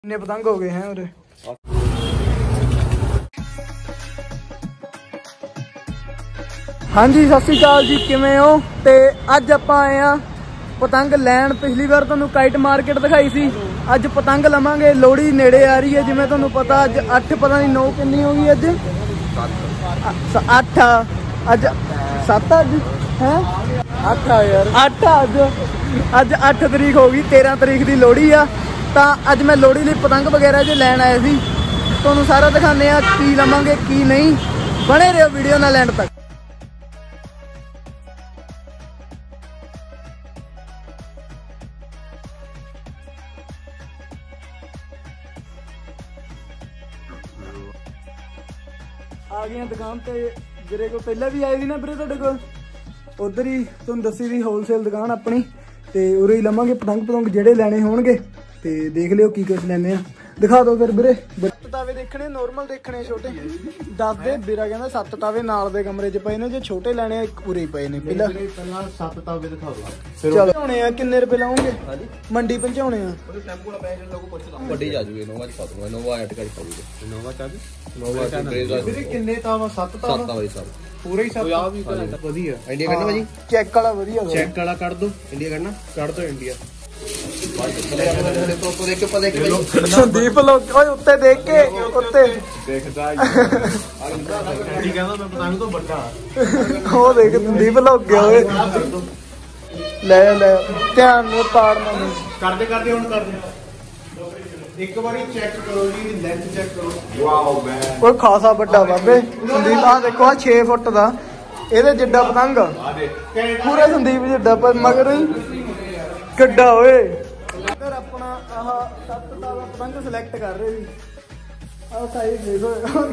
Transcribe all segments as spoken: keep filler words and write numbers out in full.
कितने पतंग हो गए हैं उरे। हाँ जी सत श्री अकाल जी, किवें हो? ते अज आपां आए आ पतंग लैन। पिछली बार तुहानूं काइट मार्केट दिखाई सी, अज पतंग लवांगे। लोहड़ी नेड़े आ रही है, जिवें तुहानूं पता अज अठ पता नहीं नौ कितनी हो गई अज अठ अज सत्त अज है अठ आ यार अठ अज अज अठ तरीक हो गई। तेरह तरीक की लोहड़ी आ, तो अज मैं लोहड़ी लई पतंग वगैरह जो लैन आया सी। तुहानूं सारा दिखाने आ की लवांगे की नहीं। बने रहो वीडियो नाल एंड तक। आ गई दुकान पे। वीरे को पहले भी आए थी ना वीरे तुहाडे कोल, उधर ही तुहानूं दसी थी होलसेल दुकान अपनी। ते उरे ही लवांगे पतंग पतंग जेडे लैने होणगे। ते देख लियो की कुछ लैने आ, दिखा दो फिर वीरे। सत्त तावे देखने नॉर्मल देखने छोटे दस दे। वीरा कहंदा सत्त तावे नाल दे कमरे च पए ने, जे छोटे लैने आ उरे ही पए ने। पहला पहला सत्त तावे दिखा दो। चलो होने आ किन्ने रुपए लाओगे? मंडी पहुंचाउने आ टेंपो दा पैसे लोगो पुछ लो। बड़ी जा जूगे नोवा च पा दूंगा। नोवा ऐड कर पा दूंगा। नोवा चा नोवा चा वीरे किन्ने तावा? सत्त तावा सत्त तावा सब पूरे ही सब आ भी ਵਧੀਆ ਇੰਡੀਆ ਕਰਨਾ ਭਾਜੀ। ਚੈੱਕ ਵਾਲਾ ਵਧੀਆ ਚੈੱਕ ਵਾਲਾ ਕੱਢ ਦੋ। ਇੰਡੀਆ ਕਰਨਾ ਕੱਢ ਦੋ ਇੰਡੀਆ। ਸੰਦੀਪ ਲੋਕ ਓਏ ਉੱਤੇ ਦੇਖ ਕੇ ਉੱਤੇ ਦੇਖਦਾ ਕੀ ਕਹਿੰਦਾ ਮੈਂ ਪਤੰਗ ਤੋਂ ਵੱਡਾ। ਉਹ ਦੇਖ ਸੰਦੀਪ ਲੋਕ ਗਿਆ ਓਏ। ਲੈ ਲੈ ਧਿਆਨ ਨਾਲ ਪਾੜਨਾ ਨਹੀਂ। ਕਰਦੇ ਕਰਦੇ ਹੁਣ ਕਰਦੇ ਇੱਕ ਵਾਰੀ ਚੈੱਕ ਕਰੋ ਜੀ, ਲੈਂਥ ਚੈੱਕ ਕਰੋ। ਵਾਓ ਮੈਨ ਓਏ ਖਾਸਾ ਵੱਡਾ ਬਾਬੇ ਸੰਦੀਪ। ਆ ਦੇਖੋ ਆ ਛੇ ਫੁੱਟ ਦਾ ਇਹਦੇ ਜਿੱਡਾ ਪਤੰਗ ਪੂਰੇ ਸੰਦੀਪ ਜਿੱਡਾ, ਪਰ ਮਗਰ ਕਿੱਡਾ ਓਏ। इधर अपना आह सत्त तावा पतंग सिलेक्ट कर रहे भी। आ साइज देखो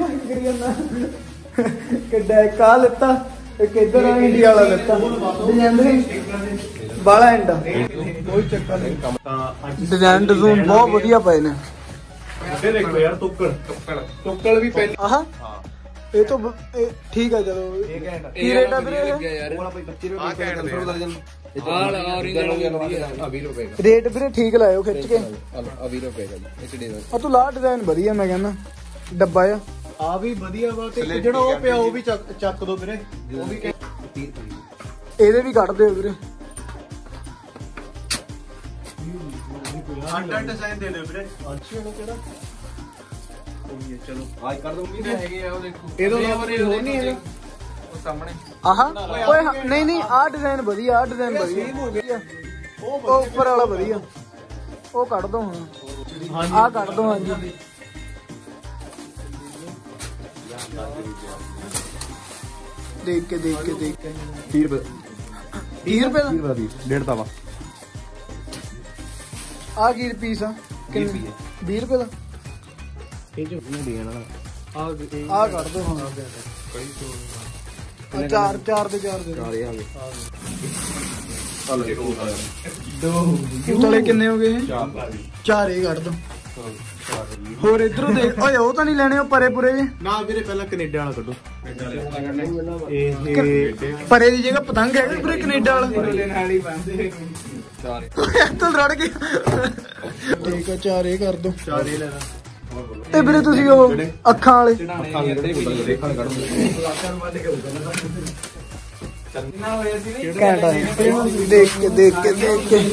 किड्डा एक आ लेता, एक इधर इंडिया वाला लेता। डिजाइन बाला इंडा कोई चक्कर नहीं। डिजाइन डिजाइन बहुत वधिया पए ने। देखो यार टुक्कड़ टुक्कड़ भी पहले आहा ये तो ठीक है। चलो की रेट है वीरे यार? पच्चीस रुपए रेट वीरे ठीक लायो खिच के। तू ला डिजाइन वधिया मैं कहना। डब्बा आ आ भी वधिया वा ते जेड़ा ओ पिया ओ भी चक दो वीरे। ओ भी एदे भी कट दियो वीरे। अड्डा डिजाइन दे दे वीरे। अच्छी है केड़ा चलो आज कर दूंगी ना हैगे आ। ओ देखो एदो हो नहीं है ओ सामने आहा ओए नहीं नहीं आ डिजाइन बढ़िया। आ डिजाइन बढ़िया ओ ऊपर वाला बढ़िया। ओ काट दो हां आ काट दो। हां जी देख के देख के देख के तीस रुपए तीस रुपए का डेढ़ तावा। आ की पीस आ कितने? बीस रुपए का ये जो नहीं है ना। आ आ काट दो। हां चार चार दे चार दे चार आ गए। दो तले कितने हो गए? चार ही काट दो। होर इधरों देख ओए ओ तो नहीं लेने परे पुरे ना वीरे। पहला कनेडा वाला कड्डो। ਇਹ ਪਰੇ ਦੀ ਜਗ੍ਹਾ ਪਤੰਗ ਹੈਗਾ ਵੀਰੇ ਕੈਨੇਡਾ ਵਾਲਾ। ਤੂੰ ਰੜ ਗਿਆ। ਠੀਕ ਆ ਚਾਰ ਇਹ ਕਰ ਦੋ। ਚਾਰ ਇਹ ਲੈਣਾ ਤੇ ਵੀਰੇ ਤੁਸੀਂ ਉਹ ਅੱਖਾਂ ਵਾਲੇ ਘੈਂਟਾ ਦੇਖ ਕੇ ਦੇਖ ਕੇ ਦੇਖ ਕੇ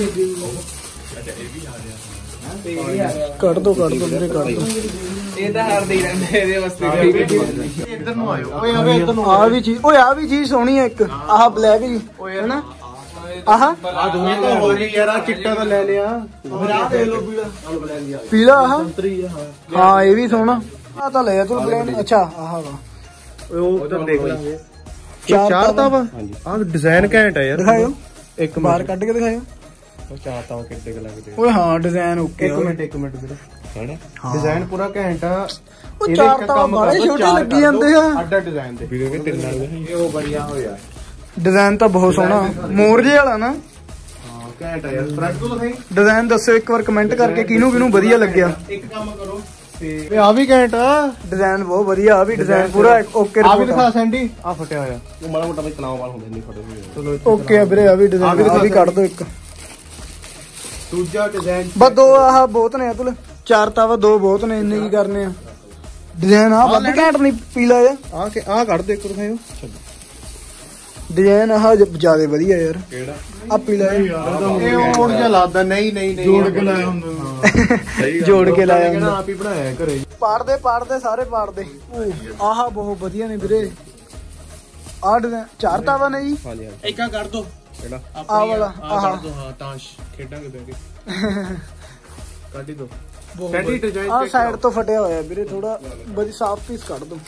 ਕੱਢ ਦੋ ਕੱਢ ਦੋ ਵੀਰੇ ਕੱਢ ਦੋ। ਇਹ ਤਾਂ ਹਰਦੇ ਹੀ ਰਹਿੰਦੇ ਇਹਦੇ ਵਾਸਤੇ। ਇੱਧਰ ਨੂੰ ਆਇਓ ਓਏ ਆਵੇ ਇੱਧਰ ਨੂੰ। ਆ ਵੀ ਚੀਜ਼ ਓਏ ਆ ਵੀ ਚੀਜ਼ ਸੋਹਣੀ ਆ ਇੱਕ। ਆਹ ਬਲੈਕ ਜੀ ਹੈਨਾ। ਆਹ ਆ ਦੋਵੇਂ ਤਾਂ ਹੋ ਗਈ ਯਾਰ। ਆ ਚਿੱਟਾ ਤਾਂ ਲੈ ਲਿਆ। ਫਿਰ ਆ ਦੇਖ ਲਓ ਪੀਲਾ ਪੀਲਾ। ਆਹ ਸੰਤਰੀ ਆ ਹਾਂ ਇਹ ਵੀ ਸੋਹਣਾ। ਆ ਤਾਂ ਲੈ ਤੂੰ ਬਲੈਕ। ਅੱਛਾ ਆਹ ਵਾ ਉਹ ਉਧਰ ਦੇਖ ਲਾਂਗੇ। ਚਾਰ ਤਾਂ ਵਾ ਹਾਂਜੀ। ਆ ਡਿਜ਼ਾਈਨ ਘੈਂਟ ਆ ਯਾਰ। ਦਿਖਾਇਓ ਇੱਕ ਬਾਹਰ ਕੱਢ ਕੇ ਦਿਖਾਇਓ। ਚਾਰ ਤਾਂ ਕਿੱਡੇ ਕੁ ਲੱਗਦੇ ਓਏ। ਹਾਂ ਡਿਜ਼ਾਈਨ ਓਕੇ। ਇੱਕ ਮਿੰਟ ਇੱਕ ਮਿੰਟ ਵੀਰੇ डिजाइन पूरा घैंट आ। ਉਹ ਚਾਰ ਤਾਂ ਬੜੇ ਛੋਟੇ ਲੱਗੀ ਜਾਂਦੇ ਆ ਅੱਡਾ ਡਿਜ਼ਾਈਨ ਦੇ ਵੀਡੀਓ ਕੇ ਤਿੰਨ ਨਾਲ ਇਹ ਉਹ ਬੜੀਆ ਹੋਇਆ। ਡਿਜ਼ਾਈਨ ਤਾਂ ਬਹੁਤ ਸੋਹਣਾ ਮੋਰ ਜੇ ਵਾਲਾ ਨਾ। ਹਾਂ ਘੈਂਟ ਆ ਯਾਰ। ਫਰੰਟ ਤੋਂ ਦਿਖਾਈ ਡਿਜ਼ਾइन ਦੱਸੋ ਇੱਕ ਵਾਰ ਕਮੈਂਟ ਕਰਕੇ ਕਿਹਨੂੰ ਕਿਹਨੂੰ ਵਧੀਆ ਲੱਗਿਆ। ਇੱਕ ਕੰਮ ਕਰੋ ਤੇ ਆ ਵੀ ਘੈਂਟ ਆ ਡਿਜ਼ਾइन ਬਹੁਤ ਵਧੀਆ। ਆ ਵੀ ਡਿਜ਼ਾइन ਪੂਰਾ ਓਕੇ। ਆ ਵੀ ਦਿਖਾ ਸੈਂਡੀ। ਆ ਫਟਿਆ ਹੋਇਆ ਉਹ ਮਾੜਾ ਮੋਟਾ ਬਈ ਤਣਾਅ ਵਾਲ ਹੁੰਦੇ ਨਹੀਂ ਫਟੇ। ਚਲੋ ਓਕੇ ਆ ਵੀਰੇ। ਆ ਵੀ ਡਿਜ਼ਾइन ਆ ਵੀ ਕੱਢ ਦੋ ਇੱਕ। ਦੂਜਾ ਡਿਜ਼ਾइन ਬਸ ਦੋ ਆਹ ਬਹੁਤ ਨੇ ਅਤੁਲ। ਚਾਰ ਤਾਵਾ ਦੋ ਬਹੁਤ ਨੇ, ਇੰਨੇ ਕੀ ਕਰਨੇ ਆ। डिजाइन आ ਵੱਧ ਘੈਂਟ ਨਹੀਂ ਪੀਲਾ ਆ ਆ ਕੇ ਆ ਕੱਢ ਦੇ ਇੱਕ ਦਿਖਾਇਓ। डिजाइन ਆ ਜਿਆਦਾ ਵਧੀਆ ਯਾਰ। ਕਿਹੜਾ ਆ ਪੀਲਾ ਇਹ ਹੁਣ ਜਿਹਾ ਲੱਗਦਾ। ਨਹੀਂ ਨਹੀਂ ਨਹੀਂ ਜੋੜ ਕੇ ਲਾਇਆ ਹੁੰਦਾ। ਜੋੜ ਕੇ ਲਾਇਆ ਹੁੰਦਾ। ਆਪ ਹੀ ਬਣਾਇਆ ਘਰੇ। ਪਾੜਦੇ ਪਾੜਦੇ ਸਾਰੇ ਪਾੜਦੇ। ਆਹ ਬਹੁਤ ਵਧੀਆ ਨੇ ਵੀਰੇ। ਆ ਡਿਜ਼ਾਈਨ ਚਾਰ ਤਾਵਾ ਨੇ ਜੀ। ਇੱਕਾ ਕੱਢ ਦੋ ਕਿਹੜਾ ਆ ਵਾਲਾ। ਆਹ ਕੱਢ ਦੋ। ਹਾਂ ਤਾਸ਼ ਖੇਡਾਂਗੇ ਬੈ ਕੇ। ਕੱਢ ਹੀ ਦੋ। ਆ ਸਾਈਡ ਤੋਂ ਫਟਿਆ ਹੋਇਆ ਵੀਰੇ ਥੋੜਾ ਬੜੀ ਸਾਫ ਪੀਸ ਕੱਢ ਦੋ।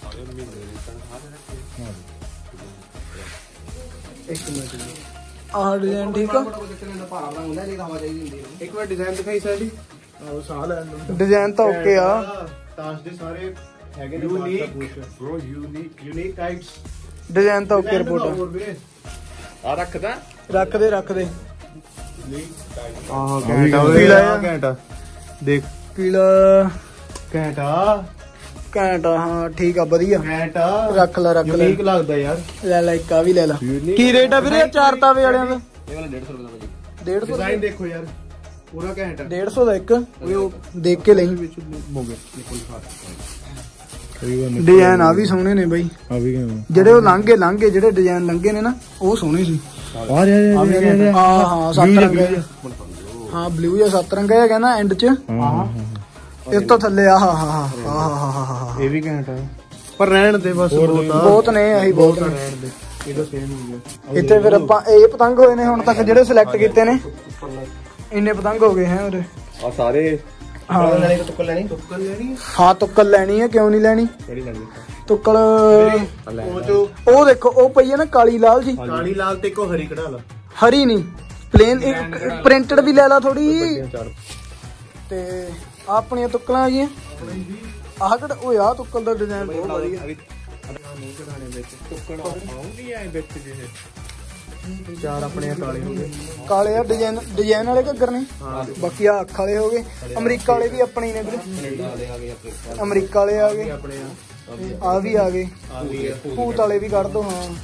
ਇੱਕ ਮਿੰਟ ਆਹ ਡਿਜ਼ਾਈਨ ਠੀਕ ਆ। ਇੱਕ ਵਾਰ ਡਿਜ਼ਾਈਨ ਦਿਖਾਈ ਸਾਡੀ। ਆਹ ਸਾਹ ਲੈ ਡਿਜ਼ਾਈਨ ਤਾਂ ਓਕੇ ਆ। ਤਾਸ਼ ਦੇ ਸਾਰੇ ਹੈਗੇ ਨੇ unique bro unique unique types. Design ਤਾਂ ਓਕੇ ਰਿਪੋਰਟ ਆ ਰੱਖਦਾ ਰੱਖ ਦੇ ਰੱਖ ਦੇ। ਆਹ ਘੰਟਾ ਪੀਲਾ ਘੰਟਾ ਦੇਖ ਪੀਲਾ ਘੰਟਾ ਘੰਟਾ। ਹਾਂ ਠੀਕ ਆ ਵਧੀਆ ਘੰਟਾ ਰੱਖ ਲੈ ਰੱਖ ਲੈ। ਠੀਕ ਲੱਗਦਾ ਯਾਰ। ਲੈ ਲੈ ਇੱਕ ਆ ਵੀ ਲੈ ਲੈ। ਕੀ ਰੇਟ ਆ ਵੀਰੇ ਚਾਰ ਤਾਵੇ ਵਾਲਿਆਂ ਦਾ? ਇਹ ਵਾਲਾ ਡੇਢ ਸੌ ਰੁਪਏ ਦਾ ਭਾਜੀ। ਡੇਢ ਸੌ ਡਿਜ਼ਾਈਨ ਦੇਖੋ ਯਾਰ ਪੂਰਾ ਘੰਟਾ ਡੇਢ ਸੌ ਦਾ ਇੱਕ। ਉਹ ਦੇਖ ਕੇ ਲਈ ਵਿੱਚ ਹੋ ਗਿਆ। ਡਿਜ਼ਾਈਨ ਆ ਵੀ ਸੋਹਣੇ ਨੇ ਬਾਈ। ਆ ਵੀ ਜਿਹੜੇ ਉਹ ਲੰਘੇ ਲੰਘੇ ਜਿਹੜੇ ਡਿਜ਼ਾਈਨ ਲੰਘੇ ਨੇ ਨਾ ਉਹ ਸੋਹਣੇ ਸੀ। ਆ ਰਿਹਾ ਹਾਂ ਹਾਂ ਸੱਤ ਰੰਗ ਹਾਂ ਬਲੂ ਜਾਂ ਸੱਤ ਰੰਗ ਹੈ ਕਹਿੰਦਾ ਐਂਡ ਚ। ਇਸ ਤੋਂ ਥੱਲੇ ਆਹ ਹਾ ਹਾ ਹਾ ਇਹ ਵੀ ਘੰਟਾ ਪਰ ਰਹਿਣ ਦੇ ਬਸ ਬਹੁਤ ਨੇ ਆਹੀ ਬਹੁਤ ਰਹਿਣ ਦੇ। ਇਹਦਾ ਸੇਮ ਹੋ ਗਿਆ ਇੱਥੇ। ਫਿਰ ਆਪਾਂ ਇਹ ਪਤੰਗ ਹੋਏ ਨੇ ਹੁਣ ਤੱਕ ਜਿਹੜੇ ਸਿਲੈਕਟ ਕੀਤੇ ਨੇ ਇੰਨੇ ਪਤੰਗ ਹੋ ਗਏ ਹੈ ਉਰੇ ਆ ਸਾਰੇ। ਹਾਂ ਤੁੱਕਲ ਲੈਣੀ ਤੁੱਕਲ ਲੈਣੀ ਹਾਂ ਤੁੱਕਲ ਲੈਣੀ ਹੈ। ਕਿਉਂ ਨਹੀਂ ਲੈਣੀ? ਕਿਹੜੀ ਲੈਣੀ ਤੁੱਕਲ? ਉਹ ਦੇਖੋ ਉਹ ਪਈ ਹੈ ਨਾ ਕਾਲੀ ਲਾਲ ਜੀ। ਕਾਲੀ ਲਾਲ ਤੇ ਇੱਕੋ ਹਰੀ ਕਢਾ ਲਾ। ਹਰੀ ਨਹੀਂ ਪਲੇਨ ਪ੍ਰਿੰਟਡ ਵੀ ਲੈ ਲਾ ਥੋੜੀ। ਤੇ ਆਪਣੀਆਂ ਤੁੱਕਲਾਂ ਹੈਗੀਆਂ। ਆਹ ਕਿਹੜਾ ਉਹ ਆ ਤੁੱਕਲ ਦਾ ਡਿਜ਼ਾਈਨ ਬਹੁਤ ਵਧੀਆ। ਚਾਰ ਆਪਣੇ ਕਾਲੇ ਹੋ ਗਏ। ਕਾਲੇ ਆ ਡਿਜ਼ਾਈਨ ਡਿਜ਼ਾਈਨ ਵਾਲੇ ਘੱਗਰ ਨੇ। ਬਾਕੀ ਆ ਅੱਖ ਵਾਲੇ ਹੋ ਗਏ। ਅਮਰੀਕਾ ਵਾਲੇ ਵੀ ਆਪਣੇ ਨੇ ਵੀਰੇ। ਅਮਰੀਕਾ ਵਾਲੇ ਆ ਗਏ। ਆ ਵੀ ਆ ਗਏ। ਭੂਤ ਵਾਲੇ ਵੀ ਕੱਢ ਦੋ। ਹਾਂ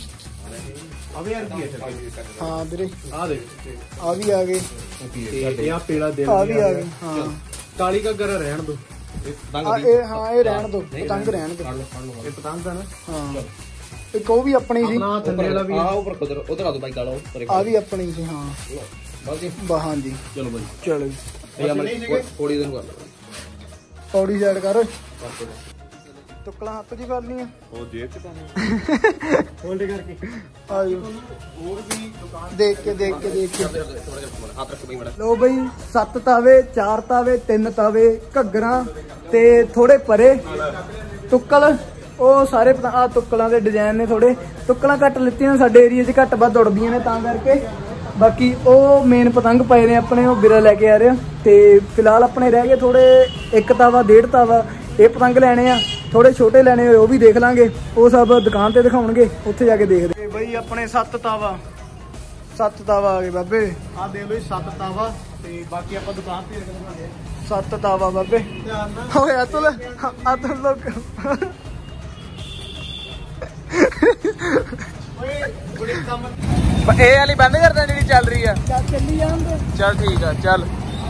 ਹਾਂ ਵੀਰੇ ਆ ਦੇਖ ਆ ਵੀ ਆ ਗਏ। ਆ ਪੀਲਾ ਦਿਲ ਆ ਵੀ ਆ ਗਏ। ਹਾਂ ਕਾਲੀ ਘੱਗਰ ਰਹਿਣ ਦੋ। ਇਹ ਹਾਂ ਇਹ ਰਹਿਣ ਦੋ ਪਤੰਗ ਰਹਿਣ ਦੋ। ਇਹ ਪਤੰਗ ਆ ਨਾ। ਹਾਂ ਇੱਕ ਉਹ ਵੀ ਆਪਣੀ ਸੀ। ਥੱਲੇ ਵਾਲਾ ਵੀ ਆ ਉੱਪਰ ਉਧਰ ਉਧਰ ਆ ਦੋ ਬਾਈ ਕਾਲਾ ਆ ਵੀ ਆਪਣੀ ਸੀ। ਹਾਂ ਬਸ ਹਾਂ ਜੀ ਚਲੋ ਬਾਈ ਚਲੋ ਜੀ ਪੌੜੀ ਦੇ ਨੂੰ ਕਰ ਲਓ। ਪੌੜੀ ਸਾਈਡ ਕਰ। ਤੁੱਕਲਾਂ ਹੱਥ ਚ ਕਰਨੀ ਆ ਉਹ ਜੇਬ ਚ ਪਾਣੀ ਹੋਲਡ ਕਰਕੇ ਆ ਜਾਓ। ਹੋਰ ਵੀ ਦੁਕਾਨ ਦੇਖ ਕੇ ਦੇਖ ਕੇ ਦੇਖ ਕੇ ਹੱਥ ਰੱਖ ਬਈ ਮੜਾ। ਲੋ ਬਈ ਸੱਤ ਤਾਵੇ ਚਾਰ ਤਾਵੇ ਤਿੰਨ ਤਾਵੇ ਘੱਗਰਾਂ ਤੇ ਥੋੜੇ ਪਰੇ ਤੁੱਕਲ ਉਹ ਸਾਰੇ ਆ ਤੁੱਕਲਾਂ ਦੇ ਡਿਜ਼ਾਈਨ ਨੇ। ਥੋੜੇ ਤੁੱਕਲਾਂ ਘੱਟ ਲਿੱਤੀਆਂ ਸਾਡੇ ਏਰੀਆ 'ਚ ਘੱਟ ਵੱਧ ਉੜਦੀਆਂ ਨੇ ਤਾਂ ਕਰਕੇ। ਬਾਕੀ ਉਹ ਮੇਨ ਪਤੰਗ ਪਏ ਨੇ ਆਪਣੇ ਉਹ ਵੀਰਾ ਲੈ ਕੇ ਆ ਰਿਹਾ। ਤੇ ਫਿਲਹਾਲ ਆਪਣੇ ਰਹਿ ਗਏ ਥੋੜੇ ਇੱਕ ਤਾਵਾ ਡੇਢ ਤਾਵਾ ਇਹ ਪਤੰਗ ਲੈਣੇ ਆ। ਥੋੜੇ ਛੋਟੇ ਲੈਣੇ ਹੋਏ ਉਹ ਵੀ ਦੇਖ ਲਾਂਗੇ। ਉਹ ਸਭ ਦੁਕਾਨ ਤੇ ਦਿਖਾਉਣਗੇ ਉੱਥੇ ਜਾ ਕੇ ਦੇਖਦੇ। ਬਈ ਆਪਣੇ ਸੱਤ ਤਾਵਾ ਸੱਤ ਤਾਵਾ ਆ ਗਏ ਬਾਬੇ। ਆ ਦੇ ਲੋ ਸੱਤ ਤਾਵਾ ਤੇ ਬਾਕੀ ਆਪਾਂ ਦੁਕਾਨ ਤੇ ਦਿਖਾਵਾਂਗੇ। ਸੱਤ ਤਾਵਾ ਬਾਬੇ ਹੋਇਆ ਤੁਲ ਅਤਲ ਲੋਕ ਇਹ ਵਾਲੀ ਬੰਦ ਕਰਦਾ ਜਿਹੜੀ ਚੱਲ ਰਹੀ ਆ। ਚੱਲ ਚੱਲੀ ਜਾਂਦੇ ਚੱਲ ਠੀਕ ਆ ਚੱਲ।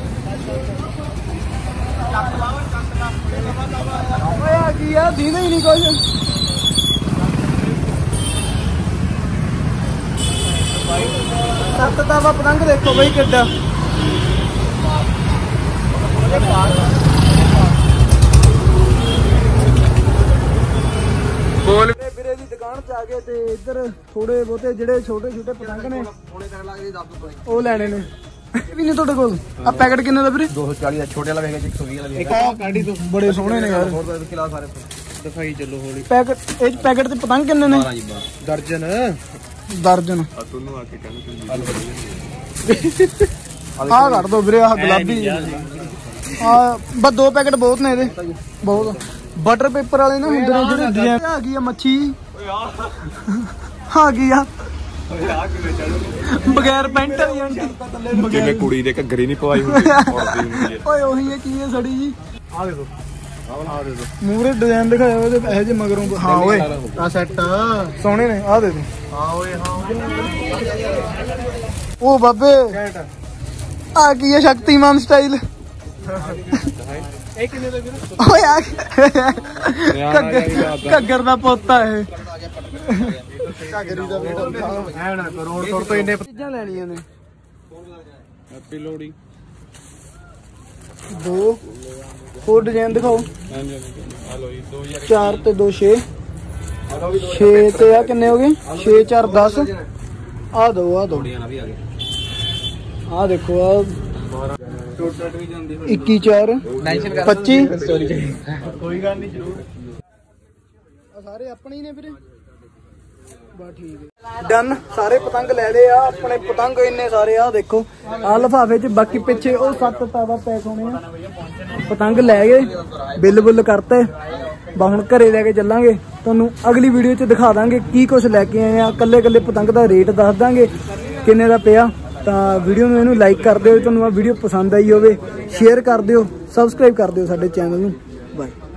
ਓਏ ਆ ਕੀ ਆ ਦੀਦਾ ਹੀ ਨਹੀਂ ਕੁਝ। ਸੱਤ ਤਾਵਾ ਪਤੰਗ ਦੇਖੋ ਬਈ ਕਿੱਡਾ। ਬੋਲ ਵੀਰੇ ਦੀ ਦੁਕਾਨ ਚ ਆ ਗਏ ਤੇ ਇੱਧਰ ਥੋੜੇ ਬਹੁਤੇ ਜਿਹੜੇ ਛੋਟੇ ਛੋਟੇ ਪਤੰਗ ਨੇ ਉਹ ਲੈਣੇ ਨੇ। ਵੀ ਨਹੀਂ ਤੁਹਾਡੇ ਕੋਲ ਆ ਪੈਕਟ ਕਿੰਨੇ ਦਾ ਵੀਰੇ? ਦੋ ਸੌ ਚਾਲੀ ਦਾ ਛੋਟੇ ਵਾਲਾ ਵੇਗਾ ਇੱਕ ਸੌ ਵੀਹ ਵਾਲਾ ਵੇਗਾ। ਕਾਢੀ ਤੋਂ ਬੜੇ ਸੋਹਣੇ ਨੇ ਯਾਰ। ਸਾਰੇ ਦਿਖਾਈ ਚੱਲੋ ਹੌਲੀ। ਪੈਕਟ ਇਹ ਪੈਕਟ ਤੇ ਪਤੰਗ ਕਿੰਨੇ ਨੇ? ਦਰਜਨ ਦਰਜਨ ਆ ਤੁਹਾਨੂੰ ਆ ਕੇ ਕਹਿੰਦਾ ਆ ਕੱਢ ਦੋ ਵੀਰੇ। ਆਹ ਗੁਲਾਬੀ ਆ ਬਸ ਦੋ ਪੈਕਟ ਬਹੁਤ ਨੇ ਇਹਦੇ ਬਹੁਤ। ਬਟਰ ਪੇਪਰ ਵਾਲੇ ਨਾ ਹੁੰਦੇ ਨੇ ਜਿਹੜੇ ਡਿਜ਼ਾਈਨ। ਆ ਗਈ ਆ ਮੱਛੀ ਆ ਗਈ ਆ ਬਗੈਰ ਪੈਂਟ ਵਾਲੀ ਆਂਟੀ ਜਿਵੇਂ ਕੁੜੀ ਦੇ ਘੱਗਰੇ ਨਹੀਂ ਪਵਾਈ ਹੁੰਦੀ ਓਏ ਉਹੀ ਹੈ ਕੀ ਹੈ ਸੜੀ ਜੀ। ਆ ਦੇਖੋ ਆ ਦੇਖੋ ਮੂਰੇ ਡਿਜ਼ਾਈਨ ਦਿਖਾਇਆ ਉਹਦੇ ਇਹੋ ਜਿਹੇ ਮਗਰੋਂ। ਹਾਂ ਓਏ ਆ ਸੈੱਟ ਸੋਹਣੇ ਨੇ ਆ ਦੇ ਦੇ। ਹਾਂ ਓਏ ਹਾਂ ਉਹ ਬਾਬੇ ਆ ਕੀ ਹੈ ਸ਼ਕਤੀਮਾਨ ਸਟਾਈਲ। ਓਏ ਆ ਘੱਗਰ ਦਾ ਪੋਤਾ ਇਹ ਘੱਗਰੀ ਦਾ ਬੇਟਾ ਐ ਨਾ ਕਰੋੜ ਤੋੜ ਤੋਂ ਇੰਨੇ ਚੀਜ਼ਾਂ ਲੈਣੀਆਂ ਨੇ। ਹੈਪੀ ਲੋਹੜੀ ਦੋ ਹੋਰ ਡਿਜ਼ਾਈਨ ਦਿਖਾਓ। ਆ ਲੋ ਜੀ ਦੋ ਹਜ਼ਾਰ ਚਾਰ ਤੇ ਦੋ ਛੇ ਛੇ ਤੇ ਆ ਕਿੰਨੇ ਹੋ ਗਏ ਛੇ ਚਾਰ ਦਸ ਆ ਦੋ ਆ ਦੋ ਆ ਦੇਖੋ ਆ ਇੱਕੀ ਚਾਰ ਪੱਚੀ ਕੋਈ ਗੱਲ ਨਹੀਂ ਜ਼ਰੂਰ ਆ ਸਾਰੇ ਆਪਣੇ ਹੀ ਨੇ ਵੀਰੇ ਬਾ ਠੀਕ ਹੈ ਡਨ। ਸਾਰੇ ਪਤੰਗ ਲੈ ਲਏ ਆ ਆਪਣੇ ਪਤੰਗ ਇੰਨੇ ਸਾਰੇ ਆ ਦੇਖੋ ਆ ਲਿਫਾਫੇ ਚ ਬਾਕੀ ਪਿੱਛੇ ਉਹ ਸੱਤ ਤਾਵਾ ਪੈਕ ਹੋਣੇ ਆ। ਪਤੰਗ ਲੈ ਗਏ ਬਿੱਲ ਬੁੱਲ ਕਰਤੇ ਬਾ ਹੁਣ ਘਰੇ ਲੈ ਕੇ ਚੱਲਾਂਗੇ ਤੁਹਾਨੂੰ ਅਗਲੀ ਵੀਡੀਓ ਚ ਦਿਖਾ ਦਾਂਗੇ ਕੀ ਕੁਛ ਲੈ ਕੇ ਆਏ ਆ। ਕੱਲੇ ਕੱਲੇ ਪਤੰਗ ਦਾ ਰੇਟ ਦੱਸ ਦਾਂਗੇ ਕਿੰਨੇ ਦਾ ਪਿਆ। ਤਾਂ ਵੀਡੀਓ ਨੂੰ ਇਹਨੂੰ ਲਾਈਕ ਕਰ ਦਿਓ ਤੁਹਾਨੂੰ ਆ ਵੀਡੀਓ ਪਸੰਦ ਆਈ ਹੋਵੇ ਸ਼ੇਅਰ ਕਰ ਦਿਓ ਸਬਸਕ੍ਰਾਈਬ ਕਰ ਦਿਓ ਸਾਡੇ ਚੈਨਲ ਨੂੰ। ਬਾਏ।